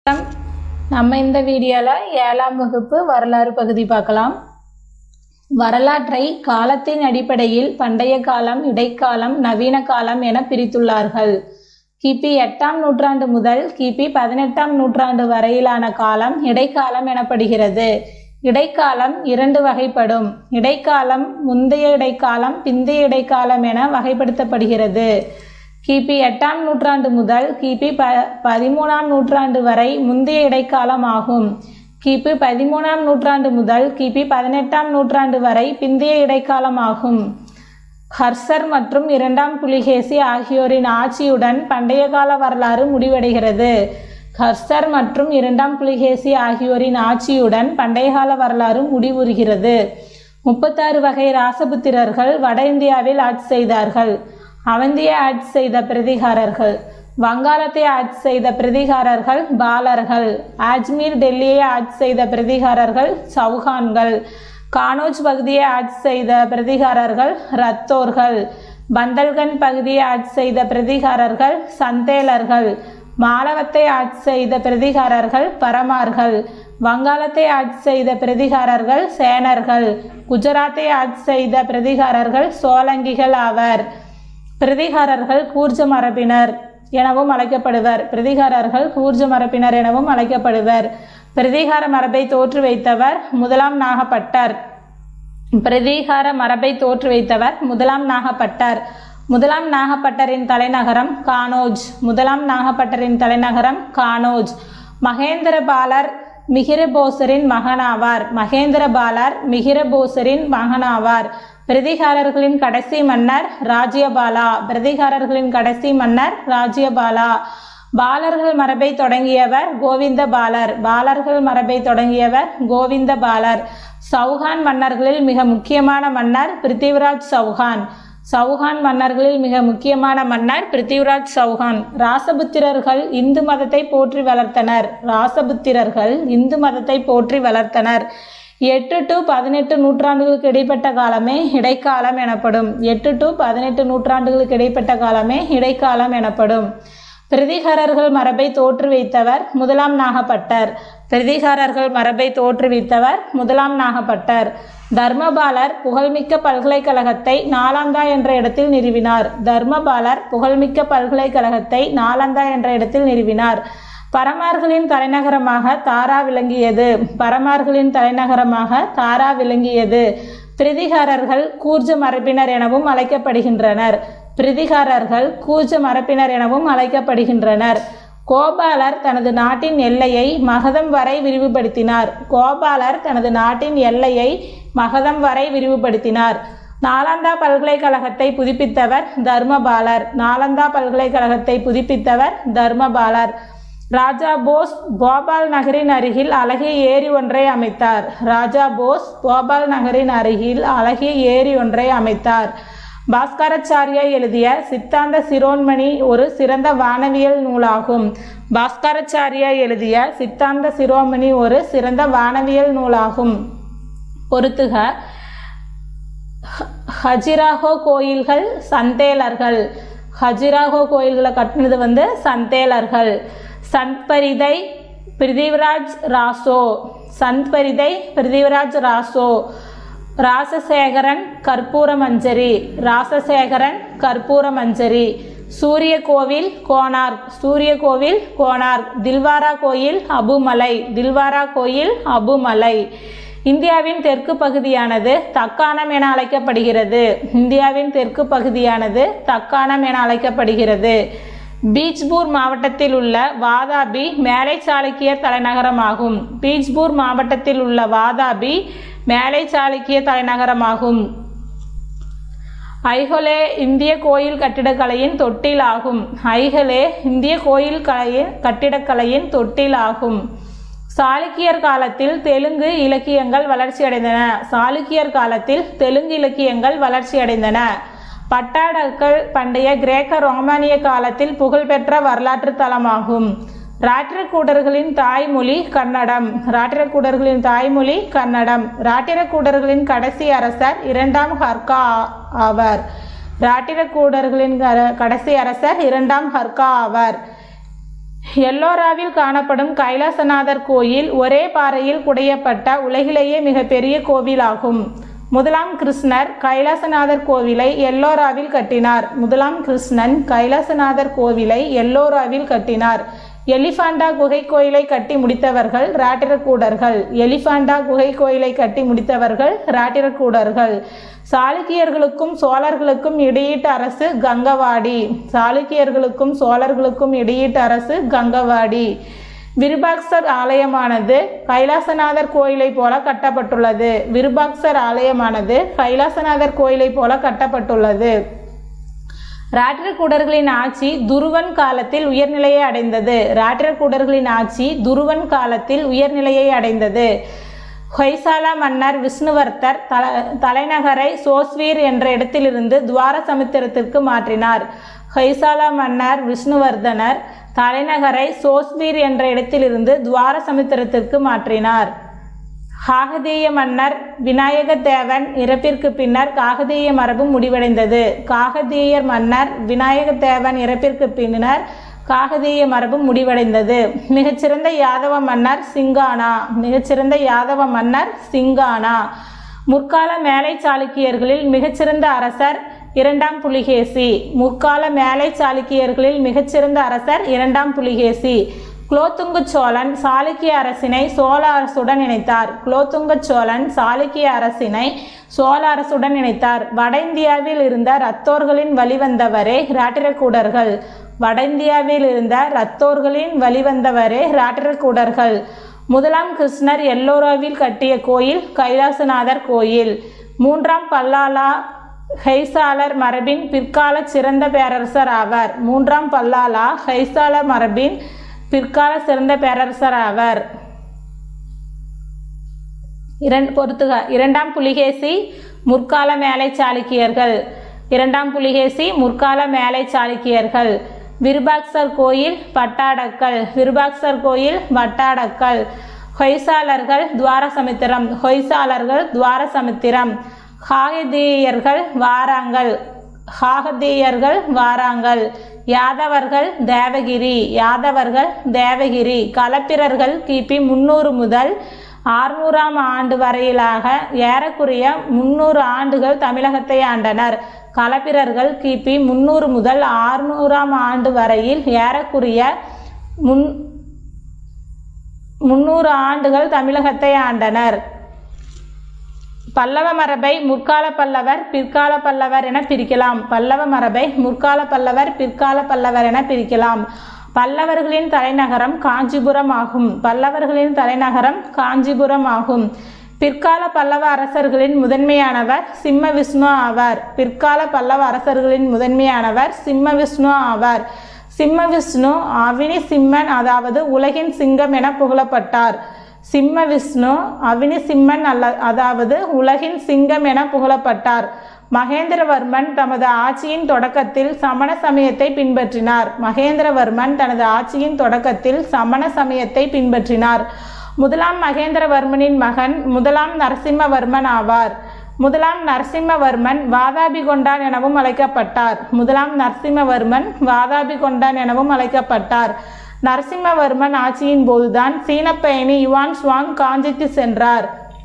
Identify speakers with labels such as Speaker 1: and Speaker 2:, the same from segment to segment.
Speaker 1: நம்ம இந்த வீடியோவில் 7ஆம் வகுப்பு வரலாறு பகுதி பார்க்கலாம். வரலாற்றை காலத்தின் அடிப்படையில் பண்டைய காலம், இடைக்காலம், நவீன காலம் என பிரித்துள்ளார்கள். கிபி 8ஆம் நூற்றாண்டு முதல் கிபி 18ஆம் நூற்றாண்டு வரையிலான காலம் இடைக்காலம் எனப்படுகிறது. இடைக்காலம் 2 வகைப்படும். இடைக்காலம் முந்தைய இடைக்காலம், பிந்தைய இடைக்காலம் என வகைப்படுத்தப்படுகிறது. கிபி 8ஆம் நூற்றாண்டு முதல் கிபி 13ஆம் நூற்றாண்டு வரை முந்தைய இடைக்காலம் ஆகும். கிபி 13ஆம் நூற்றாண்டு முதல் கிபி 18ஆம் நூற்றாண்டு வரை பிந்தைய இடைக்காலம் ஆகும். ஹர்ஷர் மற்றும் 2ஆம் புலிகேசி ஆகியோரின் ஆட்சியுடன் பண்டைய கால வரலாறு முடிவடைகிறது. ஹர்ஷர் மற்றும் 2ஆம் புலிகேசி ஆகியோரின் ஆட்சியுடன் பண்டைய கால வரலாறு முடிவுறுகிறது. 36 வகை ராசபுத்திரர்கள் வட இந்தியாவில் ஆட்சி செய்தார்கள். அவந்தியை ஆட்சி செய்த பிரதிகாரர்கள், வங்காளத்தை ஆட்சி செய்த பிரதிகாரர்கள் பாலர்கள், அஜ்மீர் டெல்லியை ஆட்சி செய்த பிரதிகாரர்கள் சௌகான்கள், கானோஜ் பகுதியை ஆட்சி செய்த பிரதிகாரர்கள் ரத்தோர்கள், பந்தல்கண்ட் பகுதியை ஆட்சி செய்த பிரதிகாரர்கள் சந்தேலர்கள், மாலவத்தை ஆட்சி செய்த பிரதிகாரர்கள் பரமார்கள், வங்காளத்தை ஆட்சி செய்த பிரதிகாரர்கள் சேனர்கள், குஜராத்தை ஆட்சி செய்த பிரதிகாரர்கள் சோலங்கிகள் ஆவர். பிரதிகாரர்கள் கூர்ஜ மரபினர் எனவும் அழைக்கப்படுவர். பிரதிகாரர்கள் கூர்ஜ மரபினர் எனவும் அழைக்கப்படுவர். பிரதிகார மரபை தோற்று வைத்தவர் முதலாம் நாகப்பட்டர். பிரதிகார மரபை தோற்று வைத்தவர் முதலாம் நாகப்பட்டர். முதலாம் நாகப்பட்டரின் தலைநகரம் கானோஜ். முதலாம் நாகப்பட்டரின் தலைநகரம் கானோஜ். மகேந்திரபாலர் மிகிரபோசரின் மகனாவார். மகேந்திரபாலர் மிகிரபோசரின் மகனாவார். பிரதிகாரர்களின் கடைசி மன்னர் ராஜ்யபாலா. பிரதிகாரர்களின் கடைசி மன்னர் ராஜ்யபாலா. பாலர்கள் மரபை தொடங்கியவர் கோவிந்தபாலர். பாலர்கள் மரபை தொடங்கியவர் கோவிந்தபாலர். சௌகான் மன்னர்களில் மிக முக்கியமான மன்னர் பிருத்திவிராஜ் சௌகான். சௌகான் மன்னர்களில் மிக முக்கியமான மன்னர் பிருத்திவிராஜ் சௌகான். ராசபுத்திரர்கள் இந்து மதத்தை போற்றி வளர்த்தனர். ராசபுத்திரர்கள் இந்து மதத்தை போற்றி வளர்த்தனர். 8 to 18 நூற்றாண்டுகளுக்கு இடைப்பட்ட காலமே இடைக்காலம் எனப்படும். 8 to 18 நூற்றாண்டுகளுக்கு இடைப்பட்ட காலமே இடைக்காலம் எனப்படும். பிரதிகாரர்கள் மரபை தோற்றுவித்தவர் முதலாம் நாகப்பட்டர். பிரதிகாரர்கள் மரபை தோற்றுவித்தவர் முதலாம் நாகப்பட்டர். தர்மபாலர் புகழ்மிக்க பல்கலைக்கழகத்தை நாலந்தா என்ற இடத்தில் நிறுவினார். தர்மபாலர் புகழ்மிக்க பல்கலைக்கழகத்தை நாலந்தா என்ற இடத்தில் நிறுவினார். பரமார்களின் தலைநகரமாக தாரா விளங்கியது. பரமார்களின் தலைநகரமாக தாரா விளங்கியது. பிரதிகாரர்கள் கூர்ஜ மரபினர் எனவும் அழைக்கப்படுகின்றனர். பிரதிகாரர்கள் கூர்ஜ மரபினர் எனவும் அழைக்கப்படுகின்றனர். கோபாலர் தனது நாட்டின் எல்லையை மகதம் வரை விரிவுபடுத்தினார். கோபாலர் தனது நாட்டின் எல்லையை மகதம் வரை விரிவுபடுத்தினார். நாலந்தா பல்கலைக்கழகத்தை புதுப்பித்தவர் தர்மபாலர். நாலந்தா பல்கலைக்கழகத்தை புதுப்பித்தவர் தர்மபாலர். ராஜா போஸ் போபால் நகரின் அருகில் அழகிய ஏரி ஒன்றை அமைத்தார். ராஜா போஸ் போபால் நகரின் அருகில் அழகிய ஏரி ஒன்றை அமைத்தார். பாஸ்கராச்சாரியா எழுதிய சித்தாந்த சிரோன்மணி ஒரு சிறந்த வானவியல் நூலாகும். பாஸ்கராச்சாரியா எழுதிய சித்தாந்த சிரோமணி ஒரு சிறந்த வானவியல் நூலாகும். பொறுத்துக. ஹஜிராஹோ கோயில்கள் சந்தேலர்கள். ஹஜிராஹோ கோயில்களை கட்டினது சந்தேலர்கள். சந்த்பரிதை பிருத்திவிராஜ் ராசோ. சந்த்பரிதை பிருத்திவிராஜ் ராசோ. ராசசேகரன் கற்பூர மஞ்சரி. ராசசேகரன் கற்பூர மஞ்சரி. சூரிய கோவில் கோனார்க். சூரிய கோவில் கோனார்க். தில்வாரா கோயில் அபுமலை. தில்வாரா கோயில் அபுமலை. இந்தியாவின் தெற்கு பகுதியானது தக்காணம் என அழைக்கப்படுகிறது. இந்தியாவின் தெற்கு பகுதியானது தக்காணம் என அழைக்கப்படுகிறது. பீஜ்பூர் மாவட்டத்தில் உள்ள வாதாபி மேலை சாளுக்கியர் தலைநகரமாகும். பீஜ்பூர் மாவட்டத்தில் உள்ள வாதாபி மேலை சாளுக்கிய தலைநகரமாகும். ஐஹோலே இந்திய கோயில் கட்டிடக்கலையின் தொட்டில் ஆகும். ஐஹோலே இந்திய கோயில் கட்டிடக்கலையின் தொட்டில் ஆகும். சாளுக்கியர் காலத்தில் தெலுங்கு இலக்கியங்கள் வளர்ச்சியடைந்தன. சாளுக்கியர் காலத்தில் தெலுங்கு இலக்கியங்கள் வளர்ச்சியடைந்தன. பட்டாடக்கல் பண்டைய கிரேக்க ரோமானிய காலத்தில் புகழ்பெற்ற வரலாற்று தலமாகும். ராட்டிரக்கூடர்களின் தாய்மொழி கன்னடம். ராட்டிரக்கூடர்களின் தாய்மொழி கன்னடம். ராட்டிரக்கூடர்களின் கடைசி அரசர் 2ஆம் ஹர்கா ஆவார். ராட்டிரக்கூடர்களின் கடைசி அரசர் 2ஆம் ஹர்கா ஆவார். எல்லோராவில் காணப்படும் கைலாசநாதர் கோயில் ஒரே பாறையில் குடையப்பட்ட உலகிலேயே மிகப்பெரிய கோவிலாகும். முதலாம் கிருஷ்ணர் கைலாசநாதர் கோவிலை எல்லோராவில் கட்டினார். முதலாம் கிருஷ்ணன் கைலாசநாதர் கோவிலை எல்லோராவில் கட்டினார். எலிஃபாண்டா குகை கோயிலை கட்டி முடித்தவர்கள் ராட்டிரகூடர்கள். எலிஃபாண்டா குகை கோயிலை கட்டி முடித்தவர்கள் ராட்டிரகூடர்கள். சாளுக்கியர்களுக்கும் சோழர்களுக்கும் இடையீட்டு அரசு கங்கவாடி. சாளுக்கியர்களுக்கும் சோழர்களுக்கும் இடையீட்டு அரசு கங்கவாடி. விருபாக்சர் ஆலயமானது கைலாசநாதர் கோயிலை போல கட்டப்பட்டுள்ளது. விருபாக்சர் ஆலயமானது கைலாசநாதர் கோயிலை போல கட்டப்பட்டுள்ளது. ராட்டிரகூடர்களின் ஆட்சி துருவன் காலத்தில் உயர்நிலையை அடைந்தது. ராட்டிரகூடர்களின் ஆட்சி துருவன் காலத்தில் உயர்நிலையை அடைந்தது. ஹொய்சாலா மன்னர் விஷ்ணுவர்த்தர் தலைநகரை சோஸ்வீர் என்ற இடத்திலிருந்து துவார சமுத்திரத்திற்கு மாற்றினார். ஹொய்சாலா மன்னர் விஷ்ணுவர்தனர் தலைநகரை சோஸ்வீர் என்ற இடத்திலிருந்து துவார சமுத்திரத்திற்கு மாற்றினார். காகதீய மன்னர் விநாயக தேவன் இறப்பிற்கு பின்னர் காகதீய மரபு முடிவடைந்தது. காகதீய மன்னர் விநாயக தேவன் இறப்பிற்கு பின்னர் காகதீய மரபு முடிவடைந்தது. மிகச்சிறந்த யாதவ மன்னர் சிங்கானா. மிகச்சிறந்த யாதவ மன்னர் சிங்கானா. முற்கால மேலை சாளுக்கியர்களில் மிகச்சிறந்த அரசர் இரண்டாம் புலிகேசி. முற்கால மேலை சாளுக்கியர்களில் மிகச்சிறந்த அரசர் இரண்டாம் புலிகேசி. குலோத்துங்க சோழன் சாளுக்கிய அரசினை சோழ அரசுடன் இணைத்தார். குலோத்துங்க சோழன் சாளுக்கிய அரசினை சோழ அரசுடன் இணைத்தார். வட இந்தியாவில் இருந்த ரத்தோர்களின் வழிவந்தவரே ராட்டிரகூடர்கள். வட இந்தியாவில் இருந்த ரத்தோர்களின் வழிவந்தவரே ராட்டிரகூடர்கள். முதலாம் கிருஷ்ணர் எல்லோராவில் கட்டிய கோயில் கைலாசநாதர் கோயில். மூன்றாம் பல்லாலா ஹொய்சாலர் மரபின் பிற்கால சிறந்த பேரரசர் ஆவர். மூன்றாம் பல்லாலா ஹொய்சாலர் மரபின் பிற்கால சிறந்த பேரரசர் ஆவர். இரண்டாம் புலிகேசி முற்கால மேலை சாளுக்கியர்கள். இரண்டாம் புலிகேசி முற்கால மேலை சாளுக்கியர்கள். விருபாக்சர் கோயில் பட்டாடக்கல். விருபாக்சர் கோயில் பட்டாடக்கல். ஹொய்சாலர்கள் துவாரசமுத்திரம். ஹொய்சாலர்கள் துவாரசமுத்திரம். காகதீயர்கள் வாராங்கல். காகதீயர்கள் வாராங்கல். யாதவர்கள் தேவகிரி. யாதவர்கள் தேவகிரி. களப்பிரர்கள் கிபி 300 முதல் 600ஆம் ஆண்டு வரையிலாக ஏறக்குறைய 300 ஆண்டுகள் தமிழகத்தை ஆண்டனர். களப்பிரர்கள் கிபி 300 முதல் 600ஆம் ஆண்டு வரையில் ஏறக்குறைய 300 ஆண்டுகள் தமிழகத்தை ஆண்டனர். பல்லவ மரபை முற்கால பல்லவர் பிற்கால பல்லவர் என பிரிக்கலாம். பல்லவ மரபை முற்கால பல்லவர் பிற்கால பல்லவர் என பிரிக்கலாம். பல்லவர்களின் தலைநகரம் காஞ்சிபுரம் ஆகும். பல்லவர்களின் தலைநகரம் காஞ்சிபுரம் ஆகும். பிற்கால பல்லவ அரசர்களின் முதன்மையானவர் சிம்ம விஷ்ணு ஆவார். பிற்கால பல்லவ அரசர்களின் முதன்மையானவர் சிம்ம விஷ்ணு ஆவார். சிம்ம விஷ்ணு அவினி சிம்மன் அதாவது உலகின் சிங்கம் என புகழப்பட்டார். சிம்ம விஷ்ணு அவினி சிம்மன் அதாவது உலகின் சிங்கம் என புகழப்பட்டார். மகேந்திரவர்மன் தமது ஆட்சியின் தொடக்கத்தில் சமண சமயத்தை பின்பற்றினார். மகேந்திரவர்மன் தனது ஆட்சியின் தொடக்கத்தில் சமண சமயத்தை பின்பற்றினார். முதலாம் மகேந்திரவர்மனின் மகன் முதலாம் நரசிம்மவர்மன் ஆவார். முதலாம் நரசிம்மவர்மன் வாதாபி கொண்டான் எனவும் அழைக்கப்பட்டார். முதலாம் நரசிம்மவர்மன் வாதாபி கொண்டான் எனவும் அழைக்கப்பட்டார். நரசிம்மவர்மன் ஆட்சியின் போதுதான் சீன பயணி யுவான் சுவாங் காஞ்சிக்கு சென்றார்.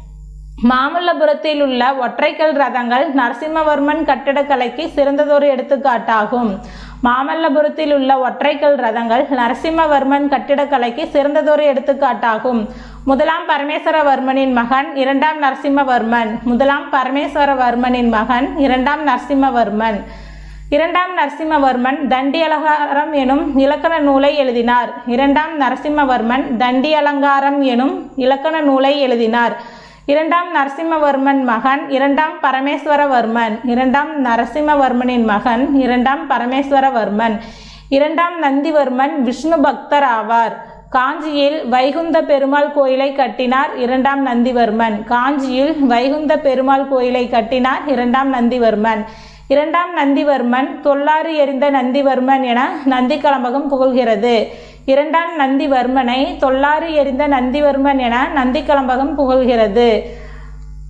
Speaker 1: மாமல்லபுரத்தில் உள்ள ஒற்றைக்கல் ரதங்கள் நரசிம்மவர்மன் கட்டிடக்கலைக்கு சிறந்ததொரு எடுத்துக்காட்டாகும். மாமல்லபுரத்தில் உள்ள ஒற்றைக்கல் ரதங்கள் நரசிம்மவர்மன் கட்டிடக்கலைக்கு சிறந்ததொரு எடுத்துக்காட்டாகும். முதலாம் பரமேஸ்வரவர்மனின் மகன் இரண்டாம் நரசிம்மவர்மன். முதலாம் பரமேஸ்வரவர்மனின் மகன் இரண்டாம் நரசிம்மவர்மன். இரண்டாம் நரசிம்மவர்மன் தண்டி அலங்காரம் எனும் இலக்கண நூலை எழுதினார். இரண்டாம் நரசிம்மவர்மன் தண்டி அலங்காரம் எனும் இலக்கண நூலை எழுதினார். இரண்டாம் நரசிம்மவர்மன் மகன் இரண்டாம் பரமேஸ்வரவர்மன். இரண்டாம் நரசிம்மவர்மனின் மகன் இரண்டாம் பரமேஸ்வரவர்மன். இரண்டாம் நந்திவர்மன் விஷ்ணு பக்தர் ஆவார். காஞ்சியில் வைகுந்த பெருமாள் கோயிலை கட்டினார் இரண்டாம் நந்திவர்மன். காஞ்சியில் வைகுந்த பெருமாள் கோயிலை கட்டினார் இரண்டாம் நந்திவர்மன். இரண்டாம் நந்திவர்மன் தொல்லாறு எறிந்த நந்திவர்மன் என நந்தி கலம்பகம் புகழ்கிறது. இரண்டாம் நந்திவர்மனை தொல்லாறு எறிந்த நந்திவர்மன் என நந்தி கலம்பகம் புகழ்கிறது.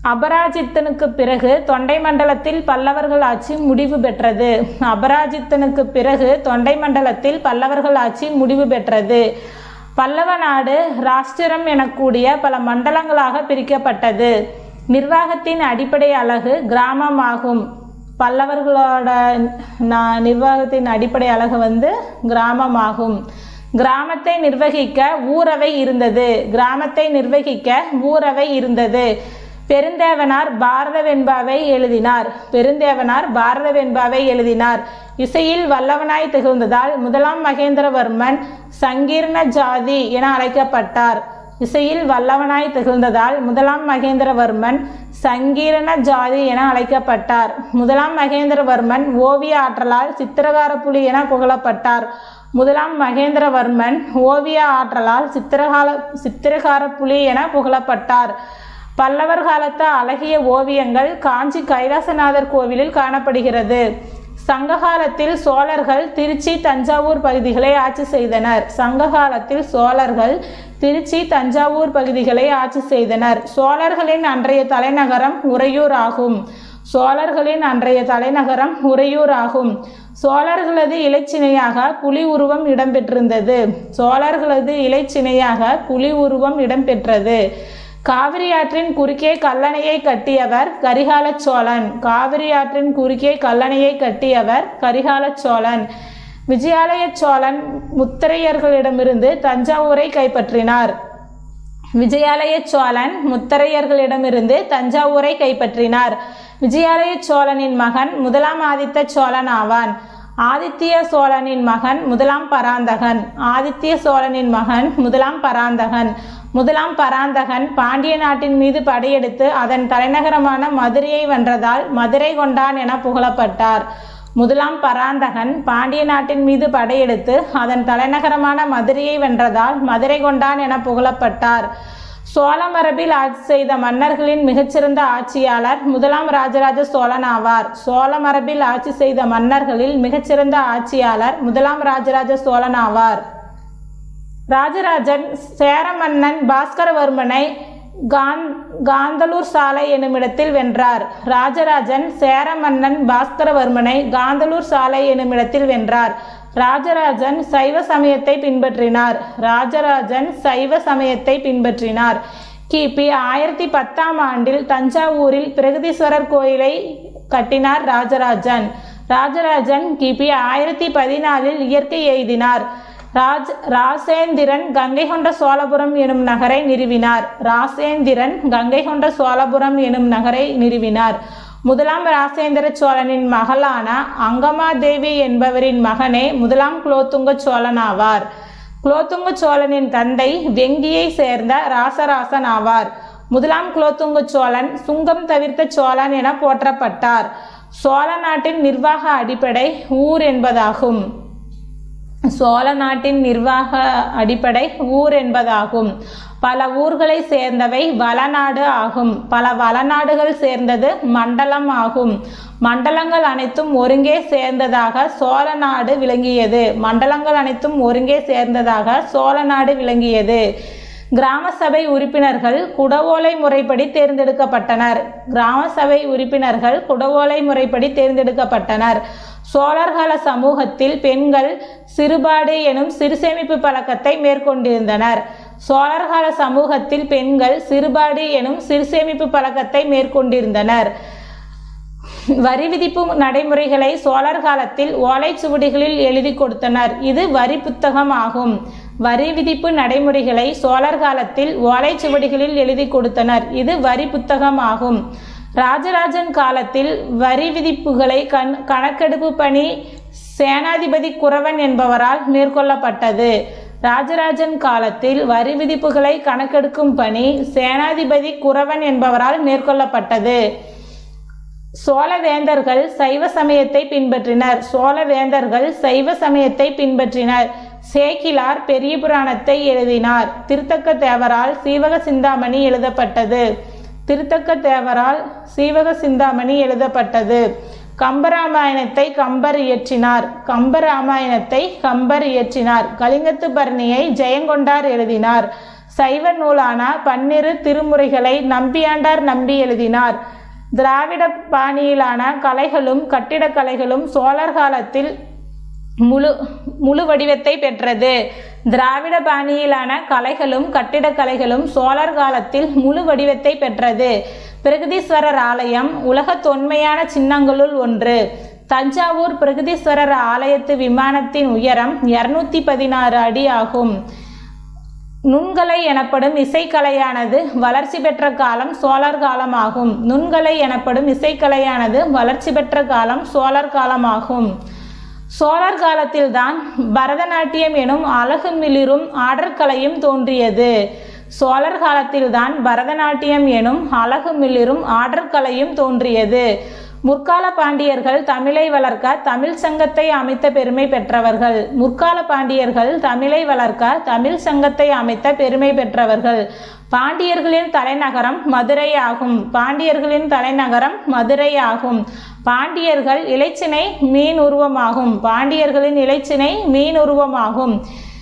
Speaker 1: அபராஜித்தனுக்கு பிறகு தொண்டை மண்டலத்தில் பல்லவர்கள் ஆட்சி முடிவு பெற்றது. அபராஜித்தனுக்கு பிறகு தொண்டை மண்டலத்தில் பல்லவர்கள் ஆட்சி முடிவு பெற்றது. பல்லவ நாடு ராஷ்டிரம் எனக்கூடிய பல மண்டலங்களாக பிரிக்கப்பட்டது. நிர்வாகத்தின் அடிப்படை அலகு கிராமமாகும். பல்லவர்களோட நிர்வாகத்தின் அடிப்படை அலகு கிராமமாகும். கிராமத்தை நிர்வகிக்க ஊரவை இருந்தது. கிராமத்தை நிர்வகிக்க ஊரவை இருந்தது. பெருந்தேவனார் பாரத வெண்பாவை எழுதினார். பெருந்தேவனார் பாரத வெண்பாவை எழுதினார். இசையில் வல்லவனாய் திகழ்ந்ததால் முதலாம் மகேந்திரவர்மன் சங்கீர்ண ஜாதி என அழைக்கப்பட்டார். இசையில் வல்லவனாய் திகழ்ந்ததால் முதலாம் மகேந்திரவர்மன் சங்கீரண ஜாதி என அழைக்கப்பட்டார். முதலாம் மகேந்திரவர்மன் ஓவிய ஆற்றலால் சித்திரகார புலி என புகழப்பட்டார். முதலாம் மகேந்திரவர்மன் ஓவிய ஆற்றலால் சித்திரகார புலி என புகழப்பட்டார். பல்லவர் காலத்து அழகிய ஓவியங்கள் காஞ்சி கைலாசநாதர் கோவிலில் காணப்படுகிறது. சங்க காலத்தில் சோழர்கள் திருச்சி தஞ்சாவூர் பகுதிகளை ஆட்சி செய்தனர். சங்க காலத்தில் சோழர்கள் திருச்சி தஞ்சாவூர் பகுதிகளை ஆட்சி செய்தனர். சோழர்களின் அன்றைய தலைநகரம் உறையூர் ஆகும். சோழர்களின் அன்றைய தலைநகரம் உறையூர் ஆகும். சோழர்களது இலைச்சினையாக புலி உருவம் இடம்பெற்றிருந்தது. சோழர்களது இலைச்சினையாக புலி உருவம் இடம்பெற்றது. காவிரி ஆற்றின் குறுக்கே கல்லணையை கட்டியவர் கரிகால சோழன். காவிரி ஆற்றின் குறுக்கே கல்லணையை கட்டியவர் கரிகால சோழன். விஜயாலய சோழன் முத்தரையர்களிடமிருந்து தஞ்சாவூரை கைப்பற்றினார். விஜயாலய சோழன் முத்தரையர்களிடமிருந்து தஞ்சாவூரை கைப்பற்றினார். விஜயாலய சோழனின் மகன் முதலாம் ஆதித்த சோழன் ஆவான். ஆதித்ய சோழனின் மகன் முதலாம் பராந்தகன். ஆதித்ய சோழனின் மகன் முதலாம் பராந்தகன். முதலாம் பராந்தகன் பாண்டிய நாட்டின் மீது படையெடுத்து அதன் தலைநகரமான மதுரையை வென்றதால் மதுரை கொண்டான் என புகழப்பட்டார். முதலாம் பராந்தகன் பாண்டிய நாட்டின் மீது படையெடுத்து அதன் தலைநகரமான மதுரையை வென்றதால் மதுரை கொண்டான் என புகழப்பட்டார். சோழ மரபில் ஆட்சி செய்த மன்னர்களின் மிகச்சிறந்த ஆட்சியாளர் முதலாம் ராஜராஜ சோழன் ஆவார். சோழ மரபில் ஆட்சி செய்த மன்னர்களில் மிகச்சிறந்த ஆட்சியாளர் முதலாம் ராஜராஜ சோழன் ஆவார். ராஜராஜன் சேர மன்னன் பாஸ்கரவர்மனை காந்தலூர் சாலை எனுமிடத்தில் வென்றார். ராஜராஜன் சேர மன்னன் பாஸ்கரவர்மனை காந்தலூர் சாலை எனுமிடத்தில் வென்றார். ராஜராஜன் சைவ சமயத்தை பின்பற்றினார். ராஜராஜன் சைவ சமயத்தை பின்பற்றினார். கிபி 1010ஆம் ஆண்டில் தஞ்சாவூரில் பிரகதீஸ்வரர் கோயிலை கட்டினார் ராஜராஜன். ராஜராஜன் கிபி 1014இல் இயற்கை எய்தினார். ராசேந்திரன் கங்கை கொண்ட சோழபுரம் எனும் நகரை நிறுவினார். ராசேந்திரன் கங்கை கொண்ட சோழபுரம் எனும் நகரை நிறுவினார். முதலாம் ராசேந்திர சோழனின் மகளான அங்கமாதேவி என்பவரின் மகனே முதலாம் குலோத்துங்க சோழன் ஆவார். குலோத்துங்க சோழனின் தந்தை வெங்கியை சேர்ந்த ராசராசன் ஆவார். முதலாம் குலோத்துங்க சோழன் சுங்கம் தவிர்த்த சோழன் என போற்றப்பட்டார். சோழ நாட்டின் நிர்வாக அடிப்படை ஊர் என்பதாகும். சோழ நாட்டின் நிர்வாக அடிப்படை ஊர் என்பதாகும். பல ஊர்களை சேர்ந்தவை வளநாடு ஆகும். பல வளநாடுகள் சேர்ந்தது மண்டலம் ஆகும். மண்டலங்கள் அனைத்தும் ஒருங்கே சேர்ந்ததாக சோழ நாடு விளங்கியது. மண்டலங்கள் அனைத்தும் ஒருங்கே சேர்ந்ததாக சோழ நாடு விளங்கியது. கிராம சபை உறுப்பினர்கள் குடவோலை முறைப்படி தேர்ந்தெடுக்கப்பட்டனர். கிராம சபை உறுப்பினர்கள் குடவோலை முறைப்படி தேர்ந்தெடுக்கப்பட்டனர். சோழர்கால சமூகத்தில் பெண்கள் சிறுபாடு எனும் சிறுசேமிப்பு பழக்கத்தை மேற்கொண்டிருந்தனர். சோழர்கால சமூகத்தில் பெண்கள் சிறுபாடு எனும் சிறுசேமிப்பு பழக்கத்தை மேற்கொண்டிருந்தனர். வரி விதிப்பு நடைமுறைகளை சோழர் காலத்தில் ஓலைச்சுவடிகளில் எழுதி கொடுத்தனர். இது வரி புத்தகம் ஆகும். வரி விதிப்பு நடைமுறைகளை சோழர் காலத்தில் ஓலைச்சுவடிகளில் எழுதி கொடுத்தனர். இது வரி புத்தகம் ஆகும். ராஜராஜன் காலத்தில் வரி விதிப்புகளை கணக்கெடுப்பு பணி சேனாதிபதி குறவன் என்பவரால் மேற்கொள்ளப்பட்டது. ராஜராஜன் காலத்தில் வரி விதிப்புகளை கணக்கெடுக்கும் பணி சேனாதிபதி குறவன் என்பவரால் மேற்கொள்ளப்பட்டது. சோழவேந்தர்கள் சைவ சமயத்தை பின்பற்றினர். சோழவேந்தர்கள் சைவ சமயத்தை பின்பற்றினர். சேக்கிலார் பெரிய புராணத்தை எழுதினார். திருத்தக்க தேவரால் சீவக சிந்தாமணி எழுதப்பட்டது. திருத்தக்க தேவரால் சீவக சிந்தாமணி எழுதப்பட்டது. கம்பராமாயணத்தை கம்பர் இயற்றினார். கம்பராமாயணத்தை கம்பர் இயற்றினார். கலிங்கத்து பரணியை ஜெயங்கொண்டார் எழுதினார். சைவ நூலான 12 திருமுறைகளை நம்பியாண்டார் நம்பி எழுதினார். திராவிட பாணியிலான கலைகளும் கட்டிடக்கலைகளும் சோழர் காலத்தில் முழு வடிவத்தை பெற்றது. திராவிட பாணியிலான கலைகளும் கட்டிடக்கலைகளும் சோழர் காலத்தில் முழு வடிவத்தை பெற்றது. பிரகதீஸ்வரர் ஆலயம் உலக தொன்மையான சின்னங்களுள் ஒன்று. தஞ்சாவூர் பிரகதீஸ்வரர் ஆலயத்து விமானத்தின் உயரம் 216 அடி ஆகும். நுண்கலை எனப்படும் இசைக்கலையானது வளர்ச்சி பெற்ற காலம் சோழர் காலமாகும். நுண்கலை எனப்படும் இசைக்கலையானது வளர்ச்சி பெற்ற காலம் சோழர் காலமாகும். சோழர் காலத்தில்தான் பரதநாட்டியம் எனும் அழகு மிளிரும் ஆடற்கலையும் தோன்றியது. சோழர் காலத்தில்தான் பரதநாட்டியம் எனும் அழகு மிளிரும் ஆடற்கலையும் தோன்றியது. முற்கால பாண்டியர்கள் தமிழை வளர்க்க தமிழ் சங்கத்தை அமைத்த பெருமை பெற்றவர்கள். முற்கால பாண்டியர்கள் தமிழை வளர்க்க தமிழ் சங்கத்தை அமைத்த பெருமை பெற்றவர்கள். பாண்டியர்களின் தலைநகரம் மதுரை ஆகும். பாண்டியர்களின் தலைநகரம் மதுரை ஆகும். பாண்டியர்கள் இலைச்சினை மீன் உருவமாகும். பாண்டியர்களின் இலைச்சினை மீன் உருவமாகும்.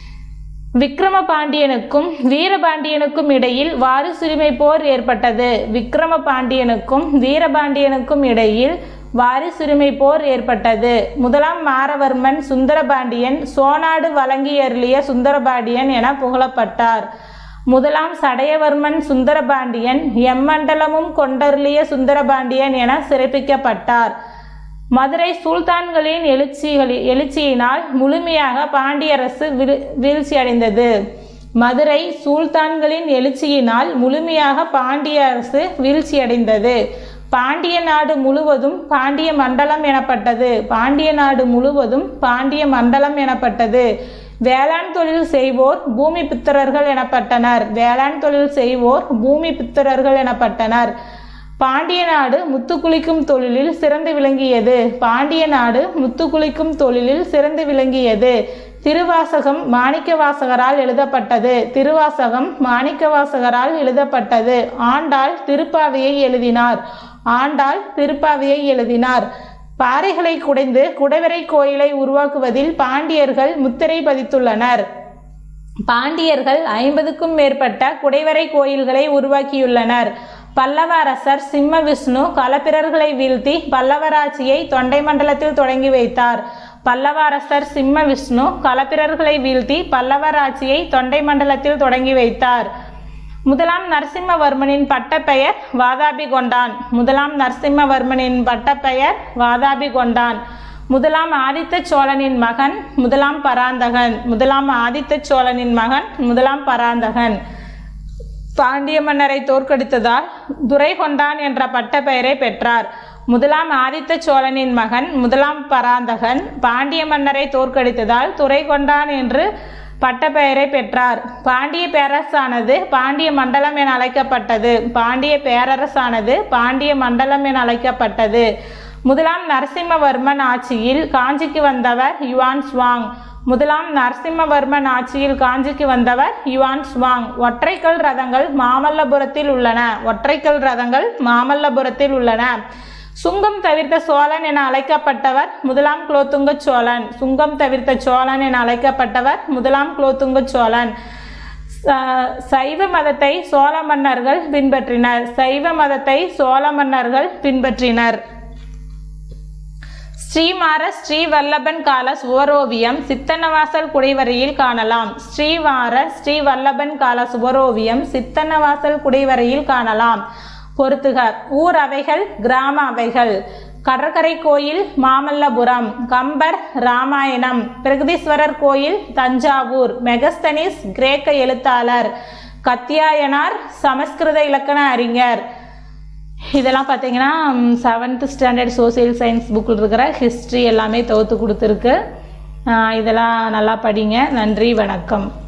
Speaker 1: விக்கிரம பாண்டியனுக்கும் வீரபாண்டியனுக்கும் இடையில் வாரிசுரிமை போர் ஏற்பட்டது. விக்கிரம பாண்டியனுக்கும் வீரபாண்டியனுக்கும் இடையில் வாரிசுரிமை போர் ஏற்பட்டது. முதலாம் மாரவர்மன் சுந்தரபாண்டியன் சோநாடு வழங்கி அருளிய சுந்தரபாண்டியன் என புகழப்பட்டார். முதலாம் சடையவர்மன் சுந்தரபாண்டியன் எம்மண்டலமும் கொண்டருளிய சுந்தரபாண்டியன் என சிறப்பிக்கப்பட்டார். மதுரை சுல்தான்களின் எழுச்சியினால் முழுமையாக பாண்டியரசு வீழ்ச்சியடைந்தது. மதுரை சுல்தான்களின் எழுச்சியினால் முழுமையாக பாண்டிய அரசு வீழ்ச்சியடைந்தது. பாண்டிய நாடு முழுவதும் பாண்டிய மண்டலம் எனப்பட்டது. பாண்டிய நாடு முழுவதும் பாண்டிய மண்டலம் எனப்பட்டது. வேளாண் தொழில் செய்வோர் பூமி பித்தரர்கள் எனப்பட்டனர். வேளாண் தொழில் செய்வோர் பூமி பித்தரர்கள் எனப்பட்டனர். பாண்டிய நாடு முத்துக்குளிக்கும் தொழிலில் சிறந்து விளங்கியது. பாண்டிய நாடு முத்துக்குளிக்கும் தொழிலில் சிறந்து விளங்கியது. திருவாசகம் மாணிக்கவாசகரால் எழுதப்பட்டது. திருவாசகம் மாணிக்கவாசகரால் எழுதப்பட்டது. ஆண்டாள் திருப்பாவையை எழுதினார். ஆண்டாள் திருப்பாவையை எழுதினார். பாறைகளை குடைந்து குடைவரை கோயிலை உருவாக்குவதில் பாண்டியர்கள் முத்திரை பதித்துள்ளனர். பாண்டியர்கள் 50க்கும் மேற்பட்ட குடைவரை கோயில்களை உருவாக்கியுள்ளனர். பல்லவ அரசர் சிம்ம விஷ்ணு களப்பிரர்களை வீழ்த்தி பல்லவராட்சியை தொண்டை மண்டலத்தில் தொடங்கி வைத்தார். பல்லவ அரசர் சிம்ம விஷ்ணு களப்பிரர்களை வீழ்த்தி பல்லவராட்சியை தொண்டை மண்டலத்தில் தொடங்கி வைத்தார். முதலாம் நரசிம்மவர்மனின் பட்டப்பெயர் வாதாபி கொண்டான். முதலாம் நரசிம்மவர்மனின் பட்டப்பெயர் வாதாபி கொண்டான். முதலாம் ஆதித்த சோழனின் மகன் முதலாம் பராந்தகன். முதலாம் ஆதித்த சோழனின் மகன் முதலாம் பராந்தகன். பாண்டிய மன்னரை தோற்கடித்ததால் துரை கொண்டான் என்ற பட்ட பெயரை பெற்றார். முதலாம் ஆதித்த சோழனின் மகன் முதலாம் பராந்தகன் பாண்டிய மன்னரை தோற்கடித்ததால் துரை கொண்டான் என்று பட்ட பெயரை பெற்றார். பாண்டிய பேரரசானது பாண்டிய மண்டலம் என அழைக்கப்பட்டது. பாண்டிய பேரரசானது பாண்டிய மண்டலம் என அழைக்கப்பட்டது. முதலாம் நரசிம்மவர்மன் ஆட்சியில் காஞ்சிக்கு வந்தவர் யுவான் சுவாங். முதலாம் நரசிம்மவர்மன் ஆட்சியில் காஞ்சிக்கு வந்தவர் யுவான் சுவாங். ஒற்றைக்கல் ரதங்கள் மாமல்லபுரத்தில் உள்ளன. ஒற்றைக்கல் ரதங்கள் மாமல்லபுரத்தில் உள்ளன. சுங்கம் தவிர்த்த சோழன் என அழைக்கப்பட்டவர் முதலாம் குலோத்துங்க சோழன். சுங்கம் தவிர்த்த சோழன் என அழைக்கப்பட்டவர் முதலாம் குலோத்துங்க சோழன். சைவ மதத்தை சோழ மன்னர்கள் பின்பற்றினர். சைவ மதத்தை சோழ மன்னர்கள் பின்பற்றினர். ஸ்ரீமார ஸ்ரீ வல்லபன் கால சுவரோவியம் சித்தன்னவாசல் குடைவரையில் காணலாம். ஸ்ரீமார ஸ்ரீ வல்லபன் கால சுவரோவியம் சித்தன்னவாசல் குடைவரையில் காணலாம். பொறுத்துக. ஊர் அவைகள் கிராம அவைகள். கடற்கரை கோயில் மாமல்லபுரம். கம்பர் ராமாயணம். பிரகதீஸ்வரர் கோயில் தஞ்சாவூர். மெகஸ்தனிஸ் கிரேக்க எழுத்தாளர். கத்தியாயனார் சமஸ்கிருத இலக்கண அறிஞர். இதெல்லாம் பார்த்தீங்கன்னா 7th ஸ்டாண்டர்ட் சோசியல் சயின்ஸ் புக்கில் இருக்கிற ஹிஸ்ட்ரி எல்லாமே தொகுத்து கொடுத்துருக்கு. இதெல்லாம் நல்லா படிங்க. நன்றி, வணக்கம்.